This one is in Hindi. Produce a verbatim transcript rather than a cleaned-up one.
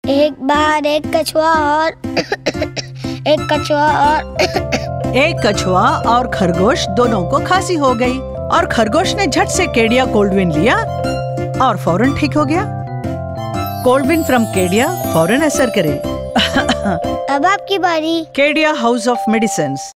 एक बार एक कछुआ और एक कछुआ और एक कछुआ और खरगोश दोनों को खांसी हो गई और खरगोश ने झट से केडिया कोल्डविन लिया और फौरन ठीक हो गया। कोल्डविन फ्रॉम केडिया फौरन असर करे। अब आपकी बारी। Kedia house of medicines.